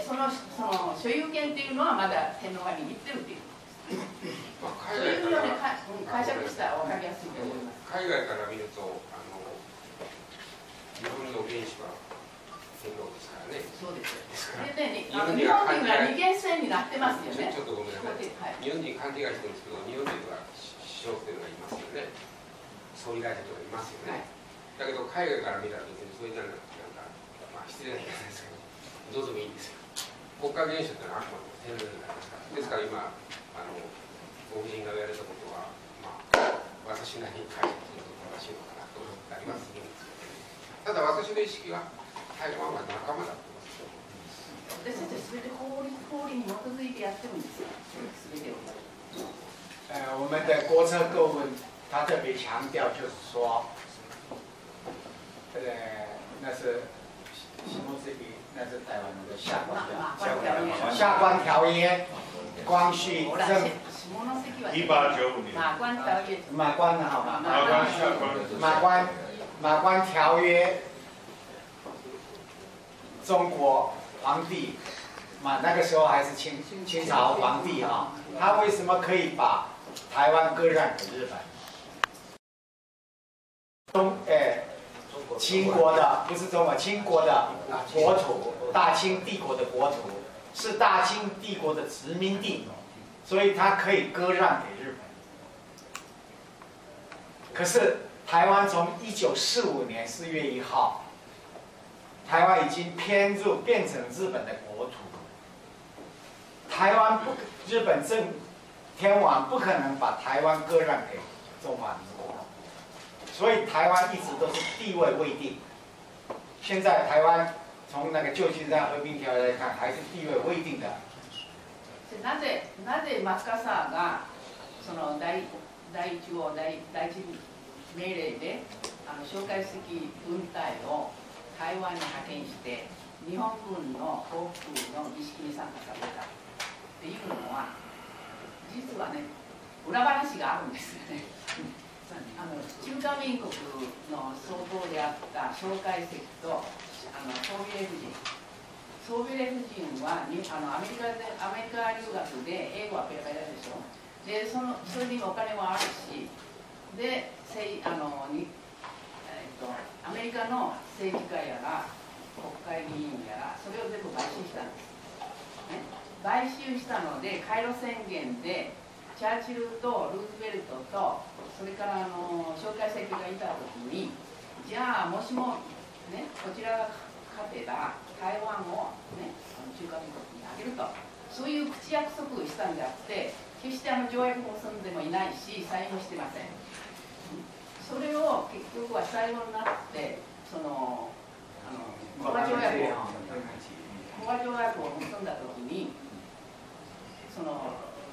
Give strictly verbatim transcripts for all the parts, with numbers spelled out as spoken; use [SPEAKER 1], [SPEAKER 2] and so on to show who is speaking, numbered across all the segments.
[SPEAKER 1] そのその所有権っていうのはまだ天皇が握ってるっていうことです。そういうので解釈したら分かりやすいと思います。
[SPEAKER 2] 海外から見るとあの日本の原資は天皇ですからね。
[SPEAKER 1] そうです。でね、日本人が二元制になってますよね。
[SPEAKER 2] ちょっとごめんなさい。日本人勘違いしてるんですけど、日本人は首相っていうのがいますよね。総理大臣とかいますよね。だけど海外から見たら別にそれじゃなんか、まあ失礼な言い方ですけど、どうでもいいんですよ。国家元首っていうのはあくまでも天皇になりますから。ですから今あのご婦人が言われたことは、まあ私なりに解釈すると正しいのかなと思ってありますけど、ただ私の意識は台湾は仲間だと思います。
[SPEAKER 1] 私たちは全て法律法律に基づいてやってるんですよ。全てを。
[SPEAKER 3] 呃，我们的国策构文，他特别强调，就是说，呃，那是什么这里？那是台湾的下关条下关条约，光绪政
[SPEAKER 4] 一八九五年
[SPEAKER 1] 马关条约，
[SPEAKER 3] 马关好吗？
[SPEAKER 4] 马关下关
[SPEAKER 3] 马关马关条约，中国皇帝嘛，那个时候还是清清朝皇帝啊，他为什么可以把台湾割让给日本？中诶，清国的不是中国，清国的国土，大清帝国的国土是大清帝国的殖民地，所以它可以割让给日本。可是台湾从一九四五年四月一号，台湾已经偏入变成日本的国土，台湾不，日本政天皇不可能把台湾割让给中华民国，所以台湾一直都是地位未定。现在台湾从那个旧金山和平条约来看，还是地位未定的。
[SPEAKER 1] なぜなぜマッカーサーがその第第一号第第一命令であの蒋介石軍隊を台湾に派遣して日本軍の降伏の儀式に参加させたっていうのは実はね裏話があるんですよね。あの中華民国の総統であった蒋介石とあのソビエト人ソビエト人はにあのアメリカでアメリカ留学で英語はペラペラでしょ。でそのそれにお金もあるしでせいあのに、えー、とアメリカの政治家やら国会議員やらそれを全部買収したんです、ね、買収したのでカイロ宣言でチャーチルとルーズベルトとそれからあの蒋介石がいた時にじゃあもしも、ね、こちらが勝てば台湾を、ね、中華民国にあげるとそういう口約束をしたんであって決してあの条約を結んでもいないしサインもしてません。それを結局は最後になってそのあのコバ条約をコバ条約を結んだ時にその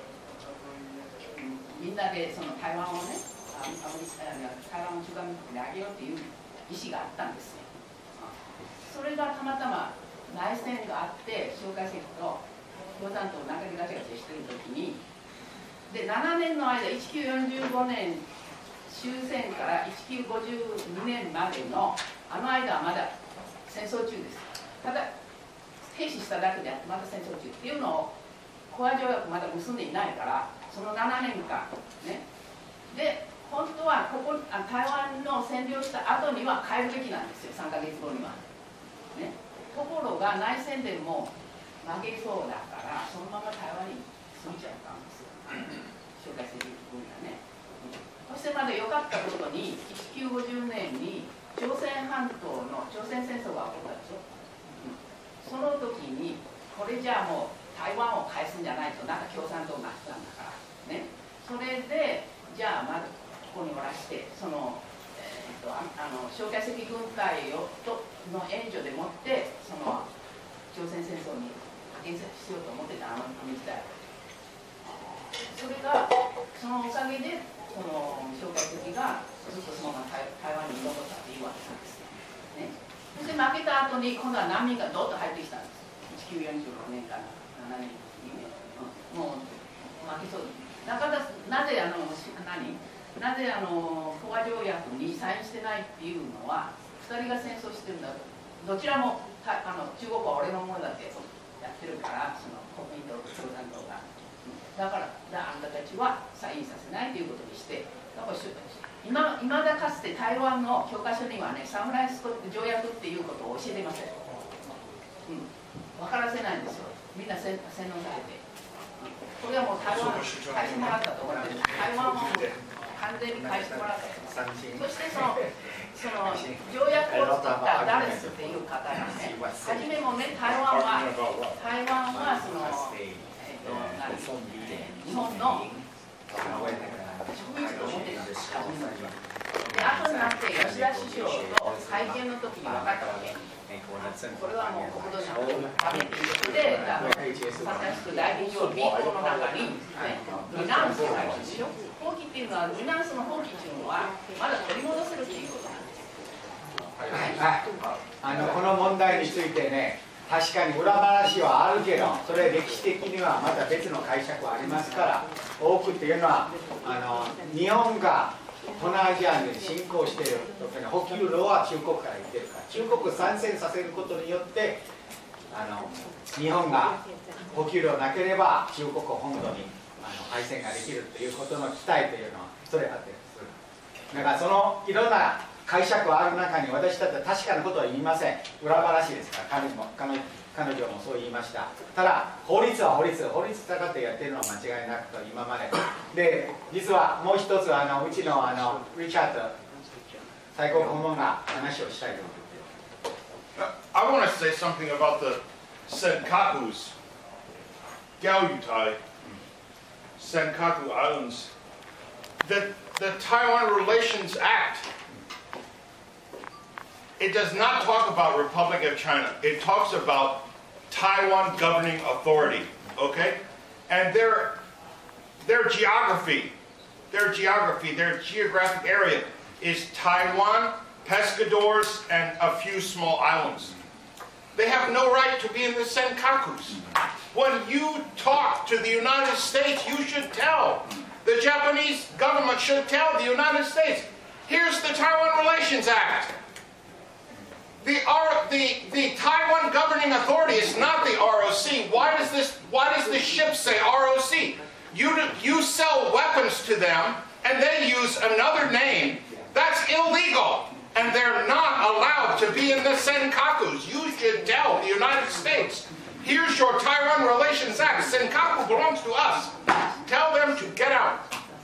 [SPEAKER 1] みんなでその台湾をねアメリカ台湾を中華民国にあげようっていう意思があったんですよ。それがたまたま内戦があって蒋介石と共産党中でガチャガチャしてる時にでななねんの間せんきゅうひゃくよんじゅうごねん終戦からせんきゅうひゃくごじゅうにねんまでのあの間はまだ戦争中です。ただ停止しただけであってまだ戦争中っていうのをコア条約まだ結んでいないからそのななねんかんねで本当はここあ台湾の占領した後には変えるべきなんですよさんかげつごには、ね、ところが内戦でも負けそうだからそのまま台湾に住んじゃったんですよ蒋介石軍がね。そしてまだ良かったことにせんきゅうひゃくごじゅうねんに朝鮮半島の朝鮮戦争が起こったでしょ、うん、その時にこれじゃあもう台湾を返すんじゃないとなんか共産党がしたんだからねそれでじゃあまずここにおらしてその、えー、とああの蒋介石軍隊をとの援助でもってその朝鮮戦争に派遣しようと思ってたあの時代それがそのおかげでその蒋介石がずっとそのまま 台, 台湾に残ったっていうわけなんですよ、ね、そして負けた後に今度は難民がどっと入ってきたんですせんきゅうひゃくよんじゅうろくねんからななねんにねん、うん、もう負けそうだからなぜあの何なぜあの講和条約にサインしてないっていうのはふたりが戦争してるんだどちらもたあの中国は俺のものだってやってってるから、その国民党と共産党が。だから、あんたたちはサインさせないということにして、だから今いまだかつて台湾の教科書にはね、サムライスコ条約っていうことを教えていません。うん、分からせないんですよ。みんな洗脳されて。これはもう台湾返してもらったと思ってる。台湾を完全に返してもらった。そしてそのその条約を作ったダレスっていう方がね、初めもね、台湾は台湾はその、えっと、日本の植民地と思ってたんです。初めの時は。で、後になって吉田首相と会見の時に分かったわけ。これはもう国土のためということで、まさしく大企業民法の中に、ね、ルナンスがあるんですよ。放棄っていうのは、ルナンスの放棄っていうのは、まだ取り戻せるっていうことなんです。
[SPEAKER 3] はい、あのこの問題についてね、確かに裏話はあるけど、それ歴史的にはまた別の解釈はありますから、多くっていうのは、あの日本が東南アジアに侵攻している時に補給路は中国から行ってるから、中国を参戦させることによって、あの日本が補給路なければ中国本土にあの敗戦ができるということの期待というのはそれあってです。だからそのいろんな解釈はある中に、私たちは確かなことは言いません。裏話ですから、彼も彼彼女もそう言いました。ただ法律は法律、法律使ってやってるのは間違いなくと今までで、実はもう一つあのうちのあのリチャード最高顧問が話をしたいと思います。
[SPEAKER 4] I want to say something about the Senkakus, Gaoyutai, Senkaku Islands. The, the Taiwan Relations Act, it does not talk about Republic of China. It talks about Taiwan Governing Authority, okay? And their, their geography, their geography, their geographic area is Taiwan, Pescadores, and a few small islands. They have no right to be in the Senkakus. When you talk to the United States, you should tell. The Japanese government should tell the United States, here's the Taiwan Relations Act. The, R, the, the Taiwan Governing Authority is not the R O C. Why does this, why does the ship say R O C? You, you sell weapons to them and they use another name. That's illegal. And they're not allowed to be in the Senkakus. You should tell the United States, here's your Taiwan Relations Act. Senkaku belongs to us. Tell them to get out.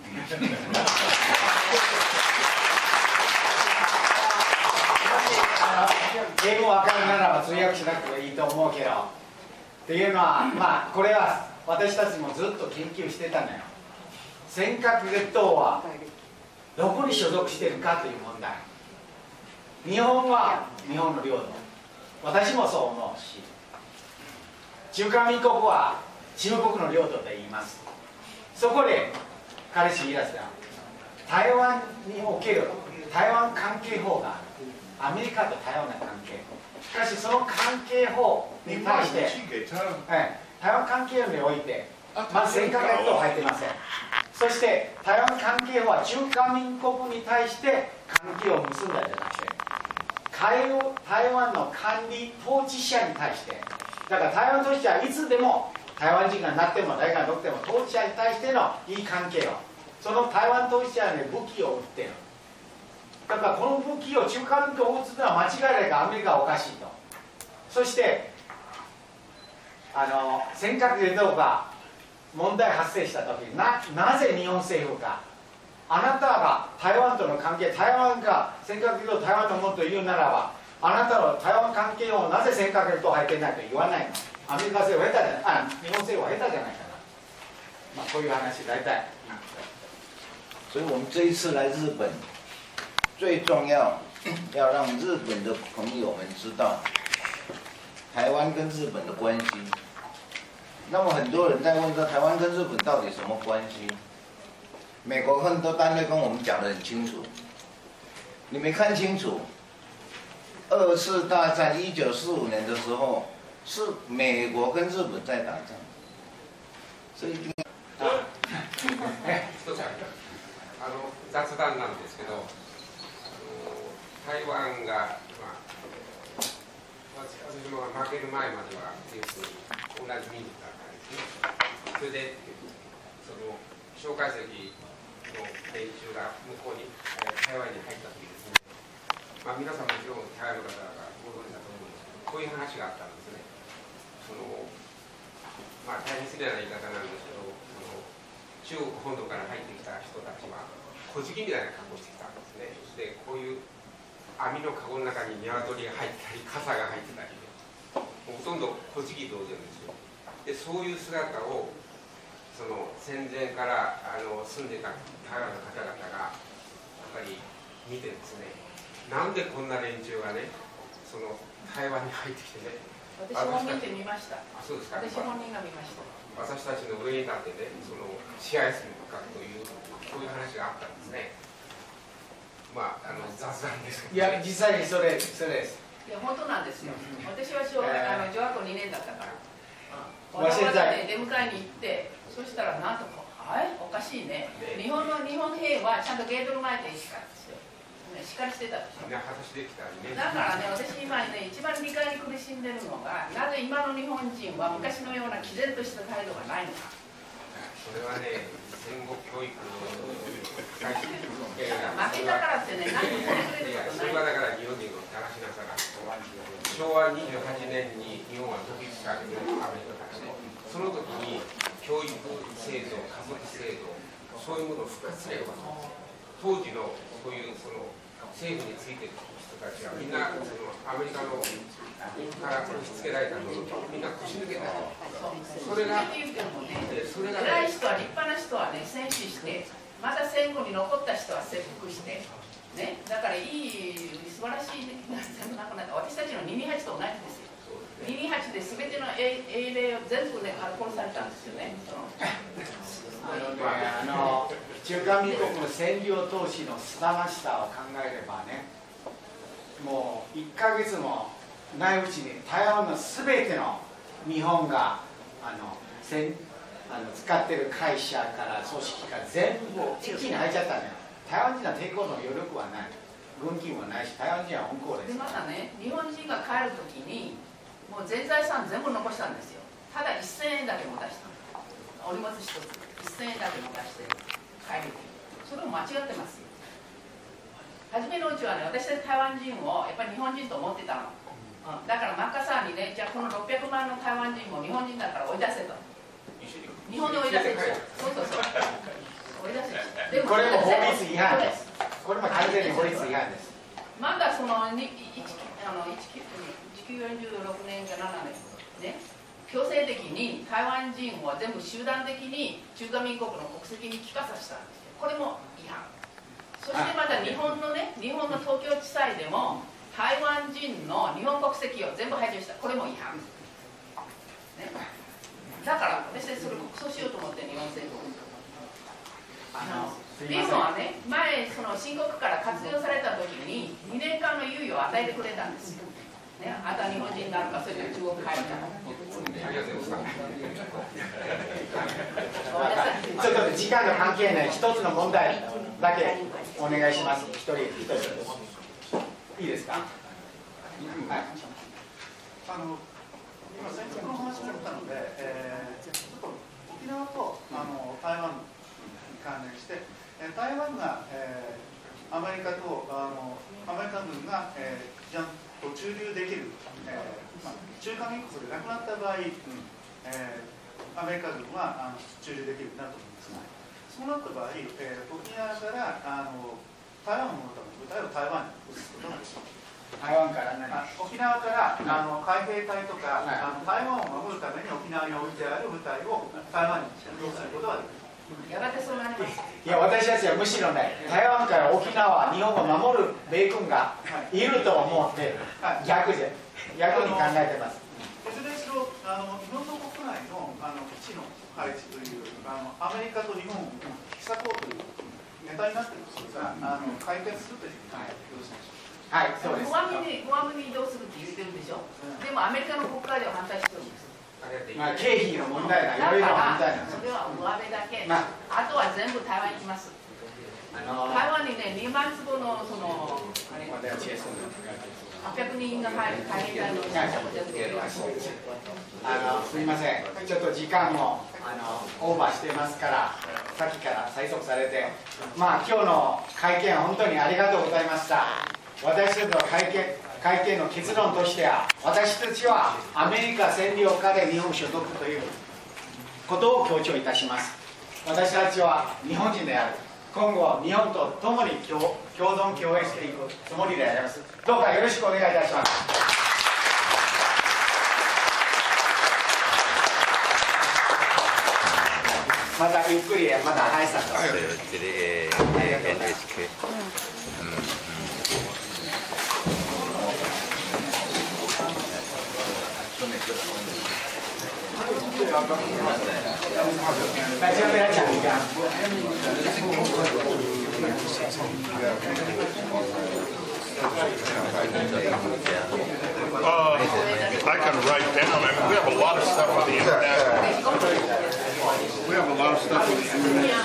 [SPEAKER 3] 英語わかるならば通訳しなくてもいいと思うけど、っていうのは、まあこれは私たちもずっと研究してたのよ。尖閣列島はどこに所属しているかという問題。日本は日本の領土、私もそう思うし、中華民国は中国の領土と言います。そこで彼氏言い出した台湾における台湾関係法がある。アメリカと台湾の関係法。しかしその関係法に対して、台湾関係法においてまず尖閣列島は入っていません。そして台湾関係法は中華民国に対して関係を結んだんじゃなくて、台湾の管理統治者に対して、だから台湾統治者はいつでも台湾人がなっても誰がどっても統治者に対してのいい関係を、その台湾統治者に武器を撃っている。だからこの武器を中華民国を撃つのは間違いないからアメリカはおかしいと。そしてあの尖閣列島が問題発生した時に な, なぜ日本政府があなたが台湾との関係、台湾が尖閣列島台湾のものと言うならば、あなたの台湾関係をなぜ尖閣列島入ってないと言わないの。アメリカ政府は下手じゃない、あ日本政府は下手じゃないかな。まあこういう話大体。
[SPEAKER 5] 所以我们这一次来日本，最重要要让日本的朋友们知道台湾跟日本的关系。那么很多人在问说，台湾跟日本到底什么关系？美国很多单位跟我们讲得很清楚，你没看清楚。二次大战一九四五年的时候，是美国跟日本在打仗，所以一定要。
[SPEAKER 2] 一つあの雑談なんですけど、台湾が、まあ、私も負ける前までは要するに同じ民族だからですね。それでその蒋介石の連中が向こうに台湾に入った時ですね、まあ、皆さんもちろん台湾の方がご存知だと思うんですけど、こういう話があったんですね。そのまあ大変失礼な言い方なんですけど、その中国本土から入ってきた人たちは小じきみたいな格好をしてきたんですね。そしてこういう網のカゴの中に鶏が入ったり傘が入ってたりで、ほとんど小じき同然ですよ。でそういう姿をその戦前からあの住んでた台湾の方々がやっぱり見てですね、なんでこんな連中がねその台湾に入ってきてね、
[SPEAKER 1] 私も見てみました。
[SPEAKER 2] あ、そうですか。
[SPEAKER 1] 私本人が見ました。
[SPEAKER 2] 私たちの上に立ってね、その支配するかというそういう話があったんですね。まああの雑談ですけど、
[SPEAKER 3] いや実際にそれそれです。
[SPEAKER 1] いや本当なんですよ。私は小学あの女学校にねんだったから。
[SPEAKER 3] まあ現在
[SPEAKER 1] 出迎えに行って、そしたらなんとか、はいおかしいね。日本の日本兵はちゃんとゲートの前でしかですよ。しっかりしてたでしょ。
[SPEAKER 2] みんな裸足できたりね。
[SPEAKER 1] だからね、私今ね、一番理解に苦しんでるのが、なぜ今の日本人は昔のような毅然とした態度がないのか。
[SPEAKER 2] それはね、戦後教育の開始。
[SPEAKER 1] 負けたからってね、何もしてくれることない。
[SPEAKER 2] それはだから日本人のだらしなさが、昭和にじゅうはちねんに日本は独立したわけです、アメリカからね。その時に教育制度、家族制度、そういうものを復活すれば、当時のそういうその政府についてる人たちはみんなそのアメリカのから押し付けられたものとみんな腰抜けた。それが、それが
[SPEAKER 1] 偉い人は立派な人はね、戦死して、また戦後に残った人は切腹して、ね、だからいい素晴らしい全部なくなった。私たちのにひゃくにじゅうはちと同じですよ。にひゃくにじゅうはちで全ての英霊を全部ね殺されたんですよね。その
[SPEAKER 3] あのね、あの中華民国の占領投資のすさまじさを考えればね、もういっかげつもないうちに台湾のすべての日本があのせんあの使ってる会社から組織から全部一気に入っちゃったんだよ。台湾人の抵抗の余力はない、軍金もないし、台湾人は温厚です。
[SPEAKER 1] でまたね、日本人が帰るときにもう全財産全部残したんですよ。ただせんえんだけ持たした。お荷物一つせんえんだけ持たして帰る。それも間違ってますよ。初めのうちはね、私たち台湾人をやっぱり日本人と思ってたの、うん、だからマッカーサーにね、じゃあこのろっぴゃくまんの台湾人も日本人だから追い出せと、日本に追い出せと、そうそうそう追い出せと。でも
[SPEAKER 3] これも法律違反です。これも完全に法律違反です。
[SPEAKER 1] まだそのいちきゅうよんろくねんかななねんね、強制的に台湾人を全部集団的に中華民国の国籍に帰化させたんですよ。これも違反。そしてまた日本のね、日本の東京地裁でも台湾人の日本国籍を全部排除した。これも違反、ね、だから私たちそれ国葬しようと思って日本政府っていうのはね、前その新国から活用された時ににねんかんの猶予を与えてくれたんですよ、ね、あとは日本人になるか、それとも中国帰るか。
[SPEAKER 3] ちょっと時間の関係ない一つの問題だけお願いします。一人一人いいですか。はい。
[SPEAKER 6] あの今戦争の話があったので、えー、ちょっと沖縄とあの台湾に関連して、えー、台湾が、えー、アメリカとあのアメリカ軍が、えー、じゃんと駐留できる、えーまあ、中華民国でなくなった場合、うんえー、アメリカ軍はあの駐留できるなと思いますが、そうなった場合、えー、沖縄からあの台湾を守るための部隊を台湾に移すことができます。
[SPEAKER 3] 台湾から何？
[SPEAKER 6] 沖縄からあの海兵隊とか、はい、あの台湾を守るために沖縄に置いてある部隊を台湾に移動することができる。
[SPEAKER 1] やがてそうなります。
[SPEAKER 3] いや、私たちはむしろね、台湾から沖縄、日本を守る米軍がいると思って、はい、逆で逆に考えてます。
[SPEAKER 6] いずれにしろあの日本の国内のあの基地の配置というあのアメリカと日本を引き裂こうというネタになっていることがあの解決するということでよろしいでしょうか。
[SPEAKER 3] はい、そうです。
[SPEAKER 1] グアムにグアムに移動するって言ってるでしょ。うん、でもアメリカの国会では反対してるんです。
[SPEAKER 3] まあ経費の問題がいろいろ反対なんです。
[SPEAKER 1] それは上辺だけ。まあ、あとは全部台湾行きます。
[SPEAKER 3] あ
[SPEAKER 1] 台湾にね、にまんつぼのそのあれはっぴゃくにんが入る海兵隊の
[SPEAKER 3] あのすみません、ちょっと時間もあのオーバーしてますから、さっきから催促されて、まあ今日の会見本当にありがとうございました。私たちの会見会見の結論としては、私たちはアメリカ占領下で日本所属ということを強調いたします。私たちは日本人である。今後日本と共に共共存共栄していくつもりであります。どうかよろしくお願いいたします。またゆっくりまた挨拶を。エヌエイチケー。
[SPEAKER 4] Uh, I can write down. I mean, we have a lot of stuff on the internet. We have a lot of stuff on the internet.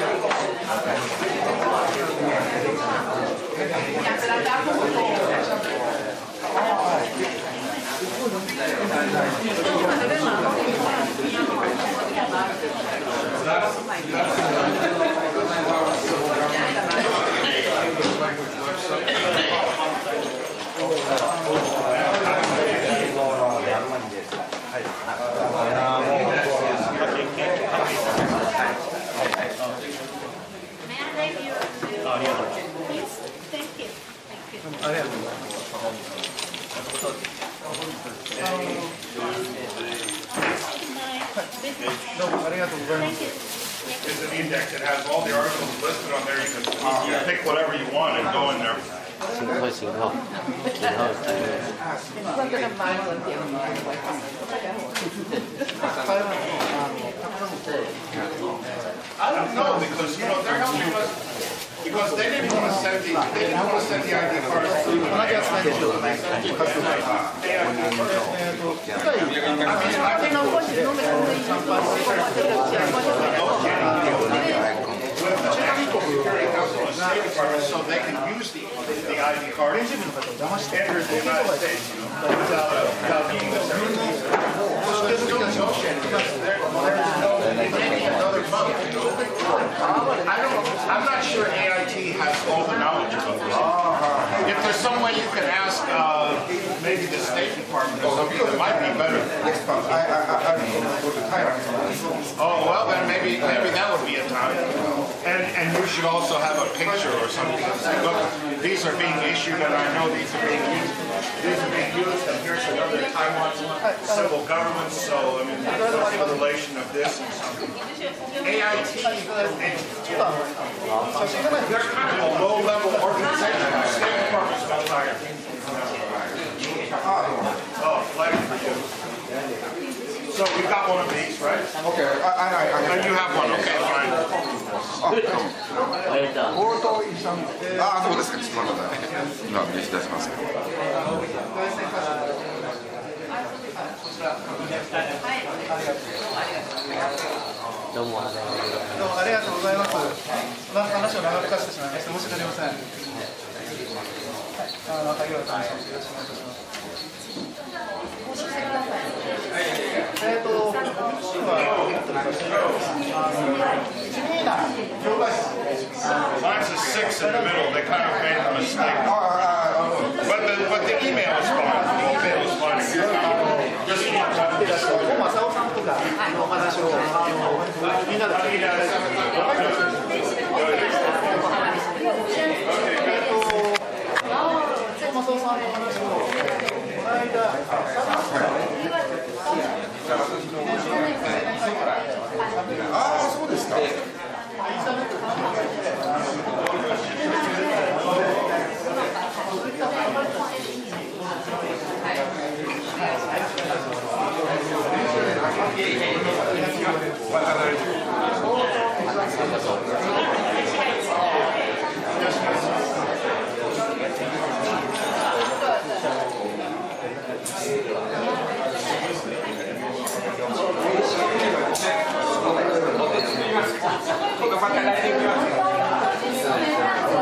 [SPEAKER 4] There's an index that has all the articles listed on there. You can, you can pick whatever you want and go in there.
[SPEAKER 7] 型号型号型号
[SPEAKER 4] I don't know because you know they're helping us because they didn't want to send the they didn't want to send the I D cards. I mean, I so they can use the, the I D card enter the United States, you know, without, without being the so there's no notion because they're, they're another month, you know. I don't, I'm not sure A I T has all the knowledge about this. If there's some way you can ask uh, maybe the State Department or something that might be better. Oh, well, then maybe maybe that would be a time. And and you should also have a picture or something. Look, these are being issued, and I know these are being used. These are being used, and here's another Taiwan civil government. So I mean, what's the relation of this and something? A I T, they're kind of a low-level organization. The State Department's not hired. Oh, pleasure for you. So we got one of these, right?
[SPEAKER 8] Okay, I, I, I,
[SPEAKER 4] And you have one, okay, fine.
[SPEAKER 8] 強盗遺産。ああ、そうですか。ちょっと待ってください。今見出します。
[SPEAKER 7] どうも
[SPEAKER 6] どうもありがとうございます。まあ、話を長引かせてしまいまして申し訳ありません。はい、あの萩原さん、よろしくお願いいたします。えっと、僕自身はあの地味な教科書。
[SPEAKER 4] Mine's a six in the middle. They kind of made a mistake. But the but the email is fine. The email is fine. Just
[SPEAKER 6] 小正夫さんとかのお話をあのみんなで聞いていただいて、えっと、小正夫さんの話をこの間、
[SPEAKER 8] ああ、そうですか。
[SPEAKER 2] 今度また来年来ます。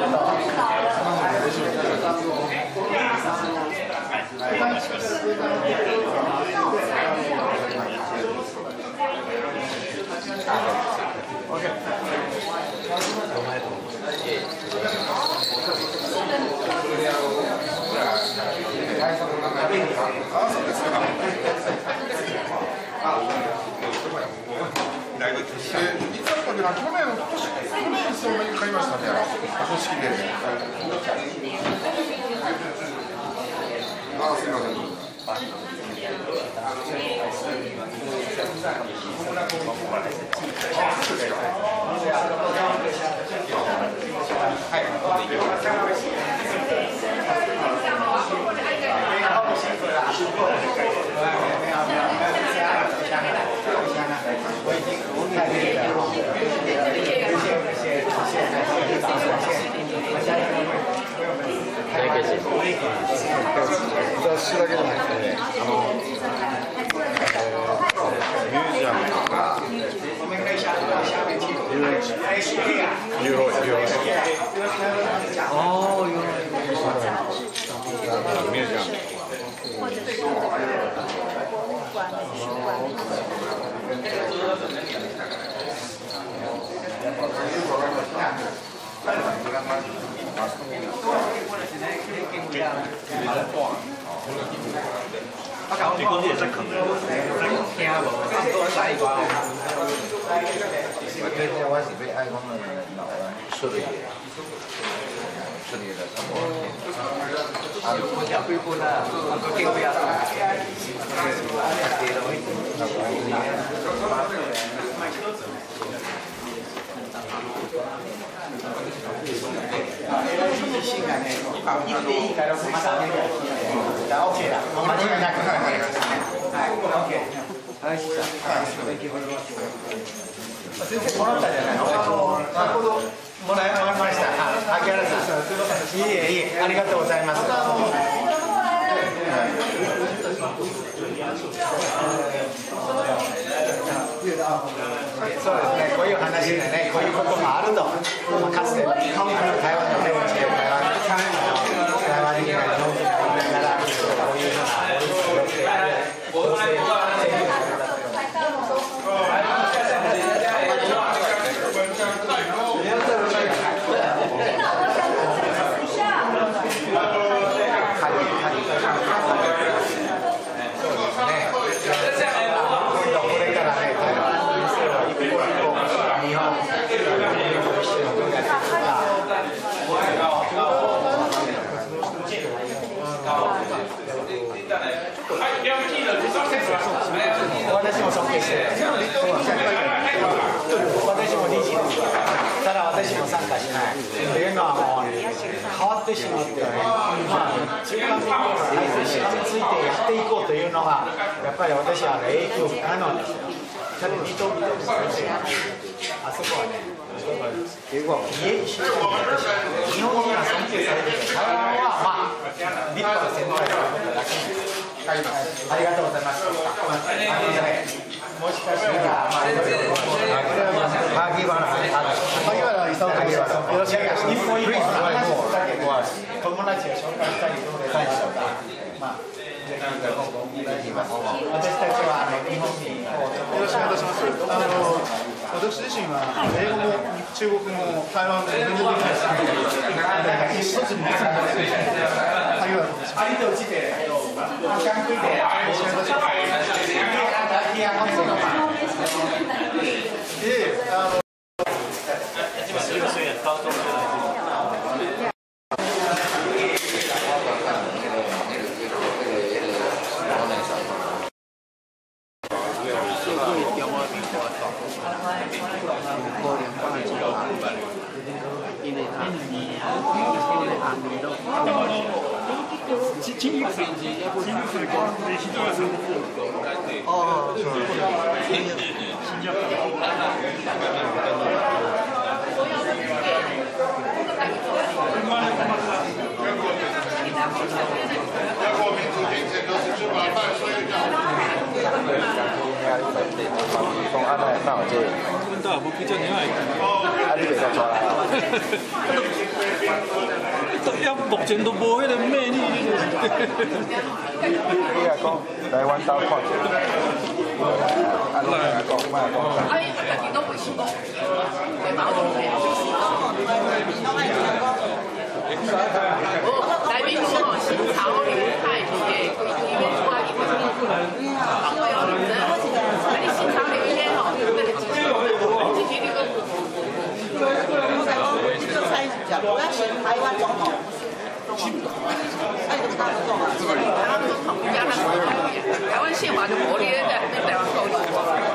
[SPEAKER 8] だいぶ実際いつだったっけな、去年、今年、去年そんなに買いましたね、公式で。あ、すみません。雑誌だけじゃなくてね、あのミュージアムとか遊園地、遊園地、ああ、ミュージアム。
[SPEAKER 3] 你講啲嘢識啃，聽無，細個。
[SPEAKER 5] 我是被愛講的老人說的嘢，說的嘢什麼？啊，我講背部啦，我講不要。性がね、言っていいからまたね。じゃあ OK だ。間違いなく。はい、OK。はい、先生もらったじゃないの？なるほど。もらいました。秋原さん。いえいえ、ありがとうございます。そうですね、こういう話でね、こういうこともあると、かつて台湾の出口で台湾人が日本人がいながら、こういうような法律をよってやる、法制制御されたという。私も尊敬してる。私も理事ただ私も参加しない。というのはもう変わってしまってね、まあ中間民国の体制にしがみついてやっていこうというのがやっぱり私は影響あのですよ。それ認めてあそこはね、日本人が尊敬されている。台湾はまあ立派な先輩ということだけです。ありがとうございます。もしかしたら、まあ、萩原さん、萩原勲といえば、よろしくお願いします。日本一本の話だけど、友達を紹介したりどうでしょうか。まあ、ぜひお願いします。私たちは日本によろしくお願いします。あの私自身は英語も中国も台湾も全然できないです。一つに見つかって萩原と申します。ありとうちで。 从安排上这，啊，你袂使出来。
[SPEAKER 9] 也目前都无迄个魅力。
[SPEAKER 5] 你来讲台湾岛看者，啊，你来讲，莫讲。
[SPEAKER 1] 矛盾的。哦，内面讲哦，新潮流派的规矩要出来，因为因为有人呢，啊你新潮流迄个吼，那个支持，支持你个。
[SPEAKER 10] 我讲讲，就猜讲，我要选台湾总统。哎，怎么大总统啊？
[SPEAKER 1] 台湾总统，不要他说台湾宪法就无你咧，你台湾够力。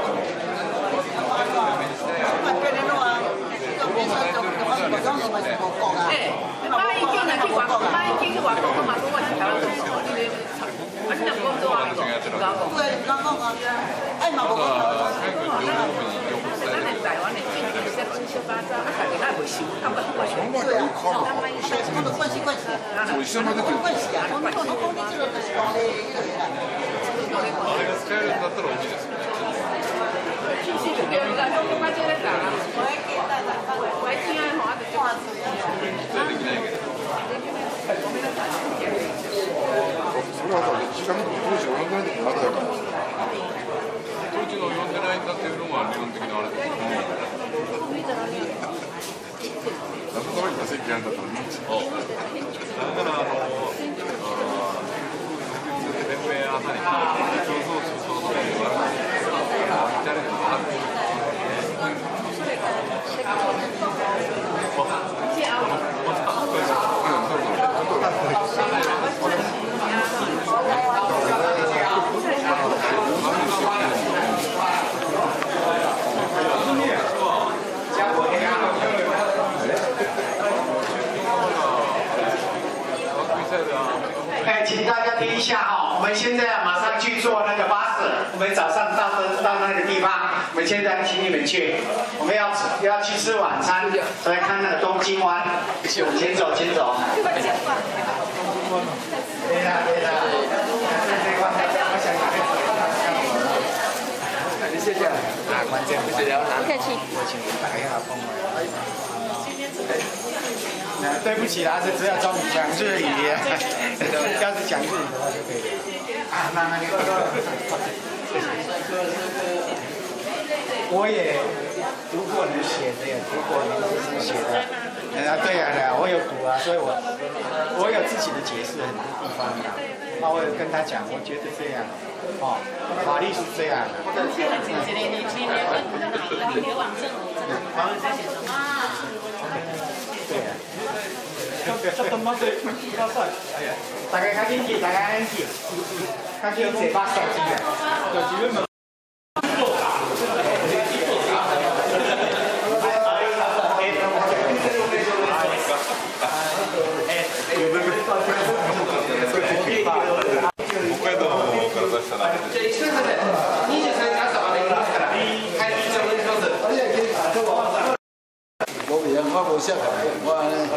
[SPEAKER 1] 哎，马英九若去外国，马英九去外国，我嘛讲我是台湾总统，你咧，啊你若讲做啊？唔敢讲。对，唔敢讲啊。哎嘛，无讲。咱哋台灣嘅政治識亂七八糟，啊大家也袂想，根本不會想。對啊，我都關係關係。關係啊，我我我講你這個就是講你呢個嘢。あれが使えるんだったら大きいですよね。其實別がどこ間違えたら、我一聽啊，我就掛住啊。できないけど。ごめんなさい。それは時間と当時を読んでないとまだだから。当時の読んでないんだっていうのが理論的なあれですよね。謎の前に出せきなんだったらいいんですよ。だからあの連盟あたりに競争するそのところには誰でもある。
[SPEAKER 3] 哎，请大家听一下哈，我们现在马上去坐那个巴士，我们早上到的到那个地方，我们现在请你们去，我们要吃要去吃晚餐，所以看那个东京湾，请走，请走。对啦对啦，谢谢啊，关键不是聊啊，客气，我请你打一下风来。对不起啦，是只要讲讲日语，要是讲日语的话就可以了。啊，那那个，我也读过你写的，也读过你自己写的。啊，对呀对呀，我有读啊，所以我我有自己的解释很多地方的。那我有跟他讲，我觉得这样，哦，法律是这样的。对呀。ちょっと待ってください。大家較緊啲，大家安靜，較緊這把手機嘅。
[SPEAKER 5] 我袂用，我无写过来，我安尼。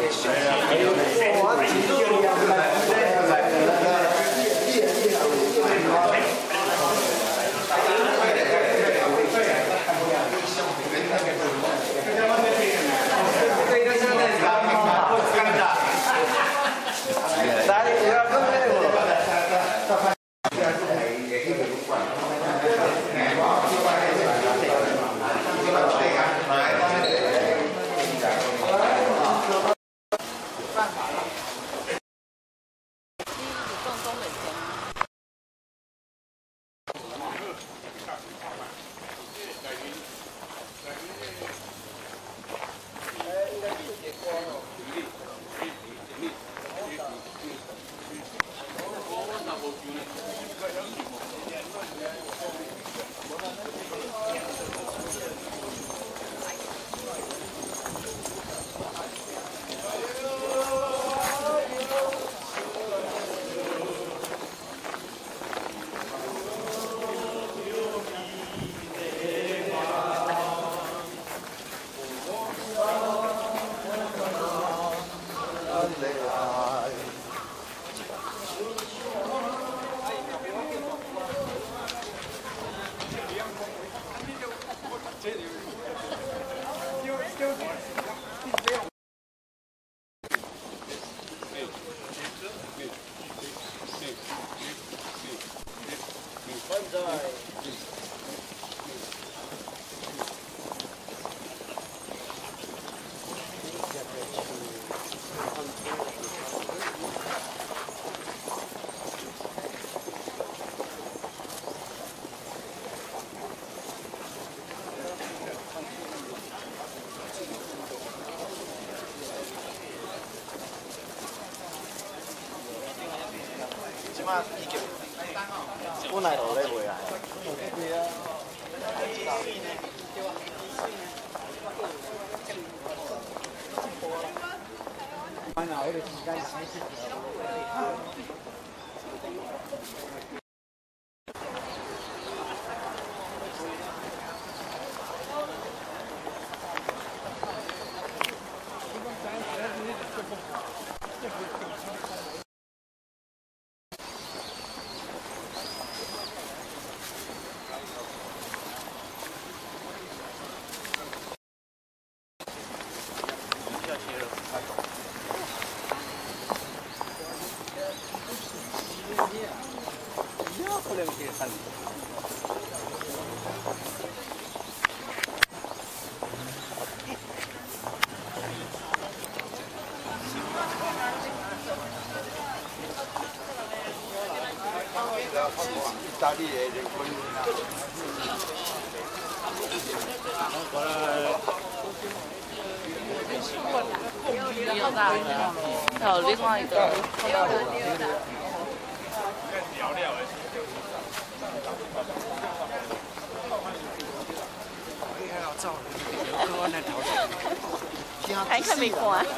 [SPEAKER 3] 马已经本来就咧卖啊。意大利的人均
[SPEAKER 10] 有另外一个。还看没看啊？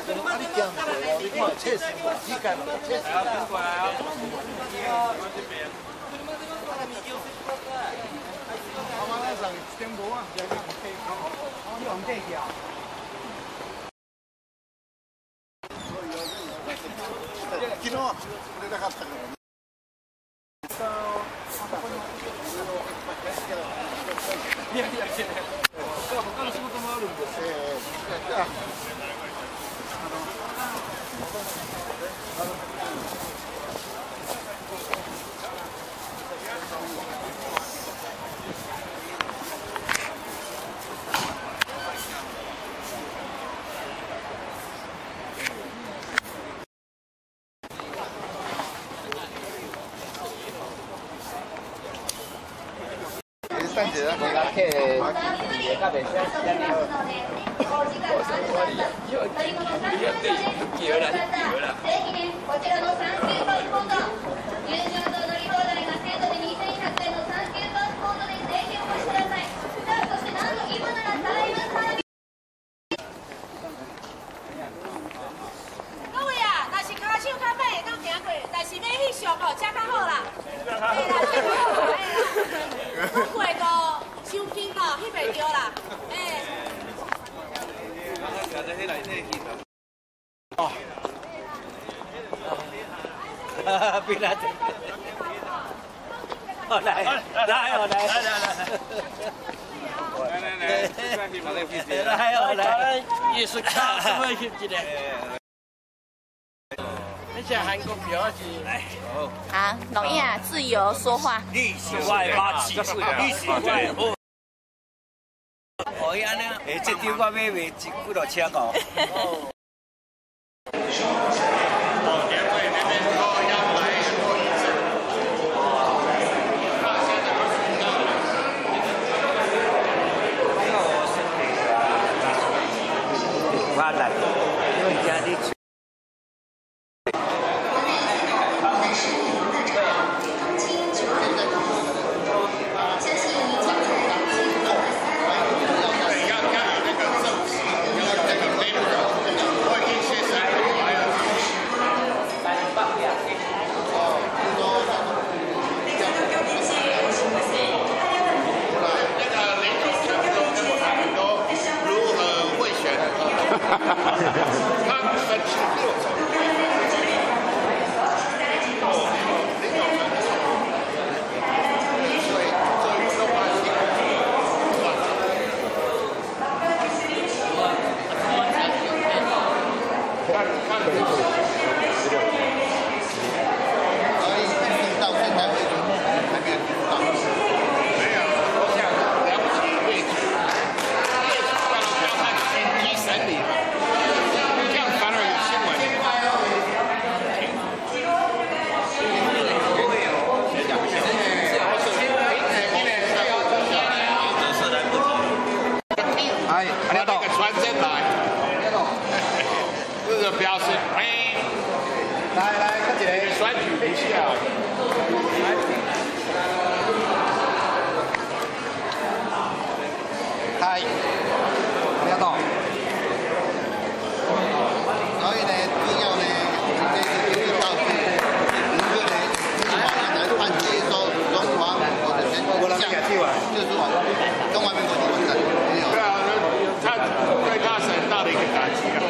[SPEAKER 3] 他の仕事もあるんです。えー、じゃあ、あの、三姐，我来客，也甲袂使，咱哩。
[SPEAKER 11] こちらのサンキューパスポート、入場と乗り放題が制度でにせんひゃくえんのサンキューパスポートでぜひお越しください。さあ、そしてなんと今ならタイムサービス。各位啊，若是骹手较歹会当行过，但是要翕相哦，车较好啦。嘿啦，车较好啦，嘿啦，过个收金哦，翕袂着啦，嘿。
[SPEAKER 3] 哦。别来！好来，来，好来，来来来，来来来，来好来，也是看什么去的？那些韩国表是
[SPEAKER 10] 啊，龙毅啊，自由说话。
[SPEAKER 3] 历史外八七，历史外哦。哦，安尼，诶，这张我买卖一几落车哦。发展，因为家里。
[SPEAKER 4] 表示，哎，来来，看起来选举一下。
[SPEAKER 12] はい。ありがとう。所以呢，主要呢，这个就是告诉五个呢，台湾人团结说中华民国的人像，就是中华民国的人像。对啊，他对他是很大的一个打击啊。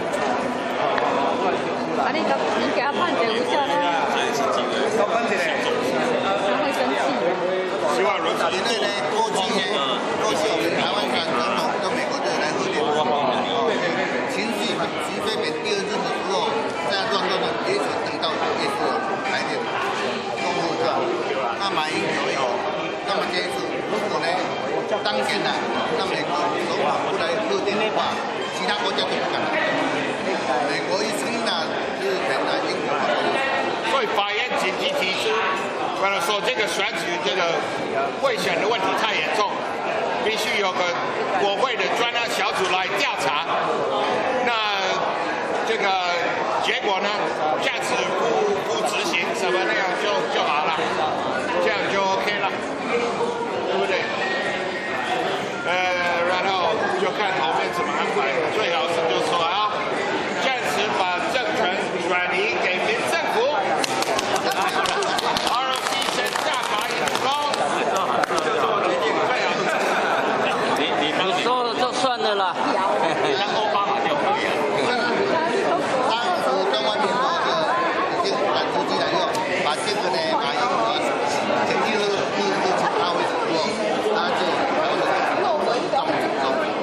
[SPEAKER 12] 啊，你给你给他判决无效呢？都判决嘞。他会生气。希望如此。因为呢，过去呢，过去我们台湾选总统跟美国的来和联，哦，情绪嘛，徐飞扁第二任的时候，这样乱乱的，也许等到也是有来电中国是吧？那马英九有，那么这一次如果呢，当前呢，那美国总统不来贺电的话，其他国家都不敢来。美国一声呢，日本呢，英国啊，所以法院紧急提出。为了说这个选举这个贿选的问题太严重，必须有个国会的专案小组来调查。那这个结果呢，价值不不执行什么那样就就好了，这样就 OK 了，对不对？呃，然后就看后面怎么安排，最好是就说啊，暂时把政权转移给民政府。
[SPEAKER 7] 你说了就算了啦。
[SPEAKER 12] 像奥巴马就可以了。当时中华民国就已经转出去了以后，把这个呢，把英国前第二第二次他为主后，他就然后就中中。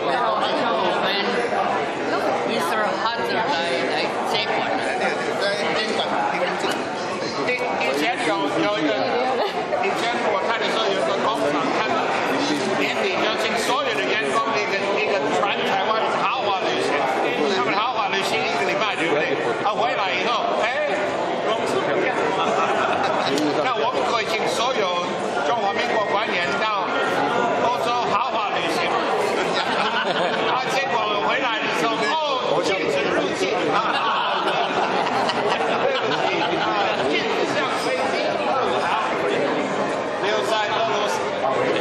[SPEAKER 13] Mister Hudson 来来接管了。
[SPEAKER 12] 对对，在监管平民政府。以前有有一个，以前我看的时候有个工厂，他们年底就请所有的员工一个一个全台湾豪华旅行，他们豪华旅行一个礼拜，对不对？他回来以后，哎，公司不一样。那我们可以请所有中华民国官员到欧洲豪华旅行，啊，结果回来的时候，哦，禁止入境啊。对不起啊，禁止向飞机入航，留在俄罗斯。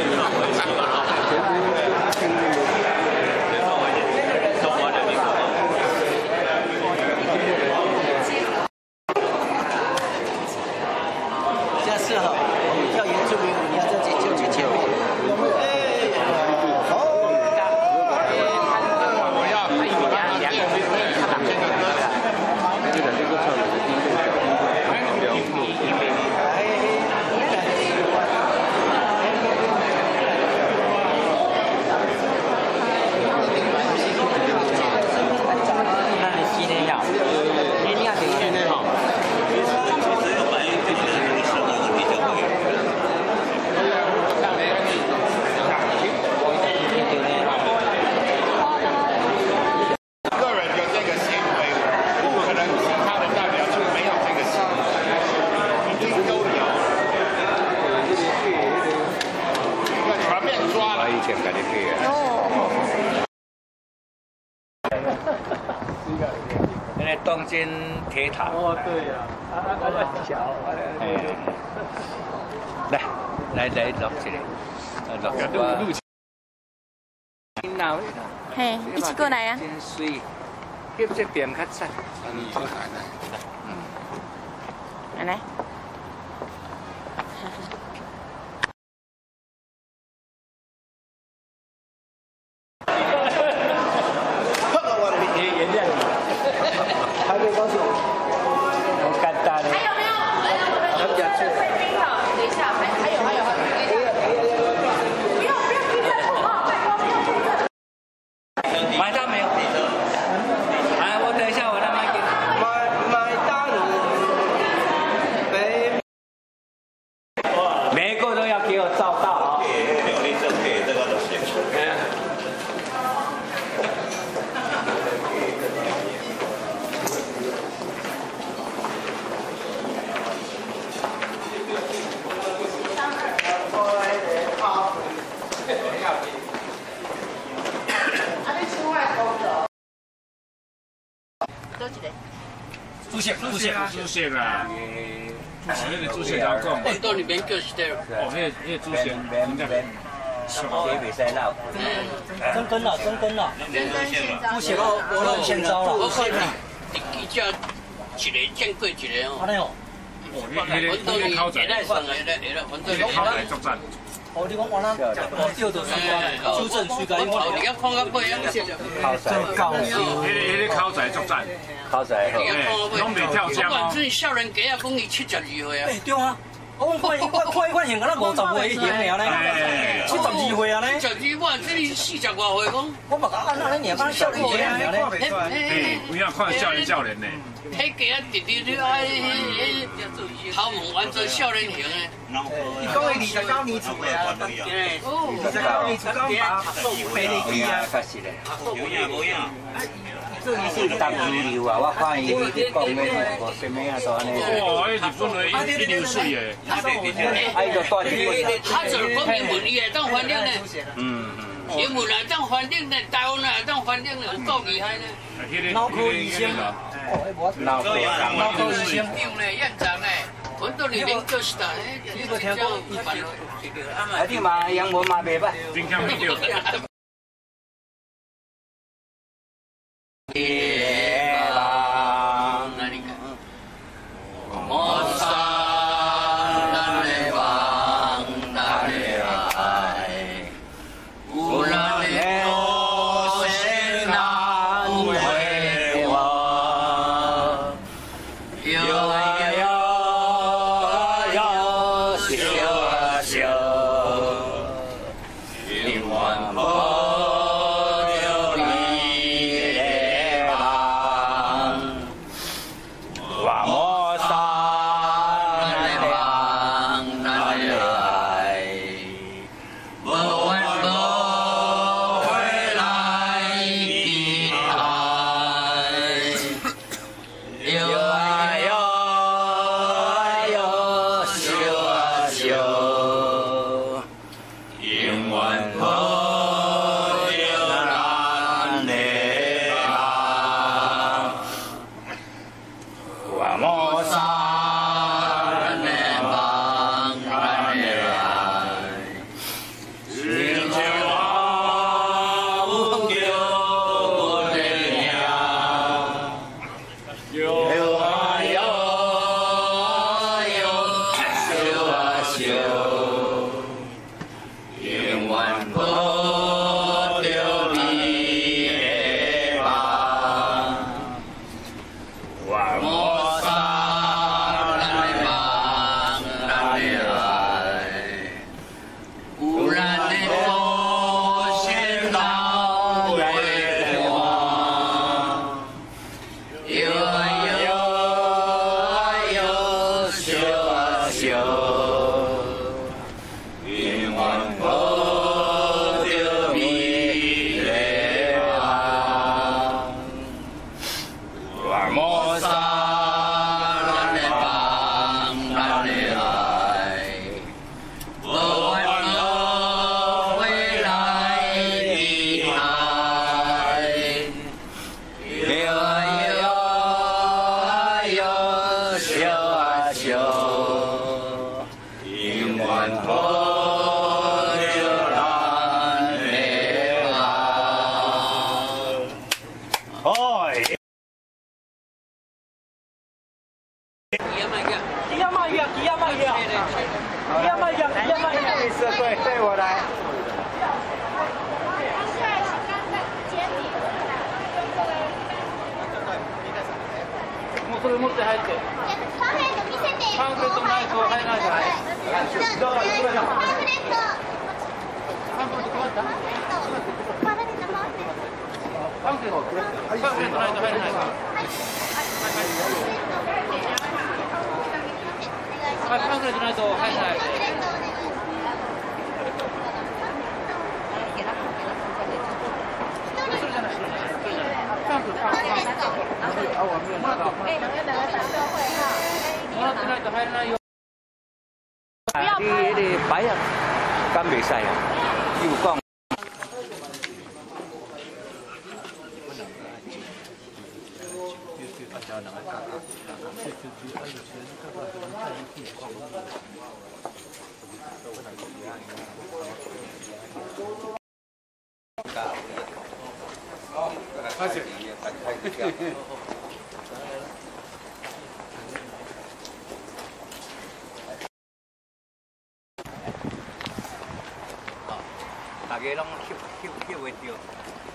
[SPEAKER 14] 这样适合要原住民，你要在这就去前面。哎，好。
[SPEAKER 12] 我要配两两个这个歌。这个这个唱的是第一个小
[SPEAKER 7] 那你今天要，今天要今天好。只有反映这些人的手段是比较会。
[SPEAKER 12] 个人有这个行为，不可能其他的代表就没有这个行为，一定都有。要全面抓了。以前感觉可以。
[SPEAKER 7] 那个东京铁塔。哦，对呀。啊啊啊！桥。哎。来来来，录一个，录一个。
[SPEAKER 10] 嘿，一起过来啊！
[SPEAKER 7] 真水，翕这边较赞。嗯，
[SPEAKER 10] 来来。
[SPEAKER 14] 也原谅你，还没告诉我，好简单。
[SPEAKER 1] 还有没有？还有贵宾的，等一下，还还有还有还有。不要不要停车啊！拜托不要停车。
[SPEAKER 7] 买单没有？哎，我等一下我再买给你。
[SPEAKER 14] 买买单了，
[SPEAKER 7] 每个都要给我照到啊！
[SPEAKER 15] 有利证给这个东西。
[SPEAKER 9] 朱县，朱县，朱县啊！哦，那个朱县怎讲？
[SPEAKER 13] 本当に勉強してる。
[SPEAKER 9] 哦，那那朱县，人家
[SPEAKER 7] 也袂使闹。
[SPEAKER 14] 真根了，真根了，不写了，我乱现招了。
[SPEAKER 13] 我看你记者一个见过一个哦。
[SPEAKER 14] 安尼哦。
[SPEAKER 13] 阮到你现在上来咧，下啦，阮到你
[SPEAKER 9] 考来作战。
[SPEAKER 14] 哦，你讲我那哦，钓到三关，纠正区甲你讲。
[SPEAKER 13] 你讲看到尾啊？
[SPEAKER 7] 考仔，
[SPEAKER 14] 高
[SPEAKER 9] 迄个迄个考仔作战。
[SPEAKER 7] 考仔，
[SPEAKER 9] 拢袂跳江哦。
[SPEAKER 13] 这少年家啊，讲伊七十二岁啊。
[SPEAKER 14] 哎，对啊。我看我看伊款型，敢若五十岁型尔呢，七十二岁啊呢。
[SPEAKER 13] 七十二，我这四十外岁讲。
[SPEAKER 14] 我嘛讲按那年，敢少年型尔呢。
[SPEAKER 9] 哎，有影看少年少年呢。
[SPEAKER 13] 迄家啊，直直直哎，头毛完全少年型的。
[SPEAKER 14] 你讲的二十九年厝的啊？哦，二十九年厝刚把数飞嚟去啊。
[SPEAKER 7] 确实嘞。
[SPEAKER 15] 有影无影。
[SPEAKER 7] 伊是当资料啊，我看伊伊讲咩无什么啊，都安尼。
[SPEAKER 9] 哇，迄日本的一流水的。
[SPEAKER 7] 啊，伊就带日本。
[SPEAKER 13] 他就是讲英文，伊会当翻译呢。
[SPEAKER 7] 嗯嗯。
[SPEAKER 13] 英文来当翻译呢，台湾来当翻译呢，有够厉害呢。
[SPEAKER 14] 脑科医生。
[SPEAKER 7] 脑科
[SPEAKER 14] 脑科医生。
[SPEAKER 13] 用呢，院长呢，阮到你研究室啊，
[SPEAKER 14] 你无听过伊办？
[SPEAKER 7] 啊，你嘛英文嘛袂歹。
[SPEAKER 9] 真欠你着。
[SPEAKER 13] 夜郎，那你看，我杀那雷王，那雷爱，乌拉雷多谁难为我？哟啊哟哟，修啊修，一万波。
[SPEAKER 14] それ持って入って。パンフレット見せて。パンフレットないと入らないから。どうぞ行きましょう。パンフレット。パンフレット配った？パンフレットパンフレット。パンフレットパンフレットないと入れないから。はい。パンフレットないと入れない。パンフレット。パンフレット。哎，两个两个打社会哈。我那那个还那有。啊，你你摆啊，敢袂使啊？又讲。
[SPEAKER 7] 开始，开始跳。大家拢翕翕翕袂着。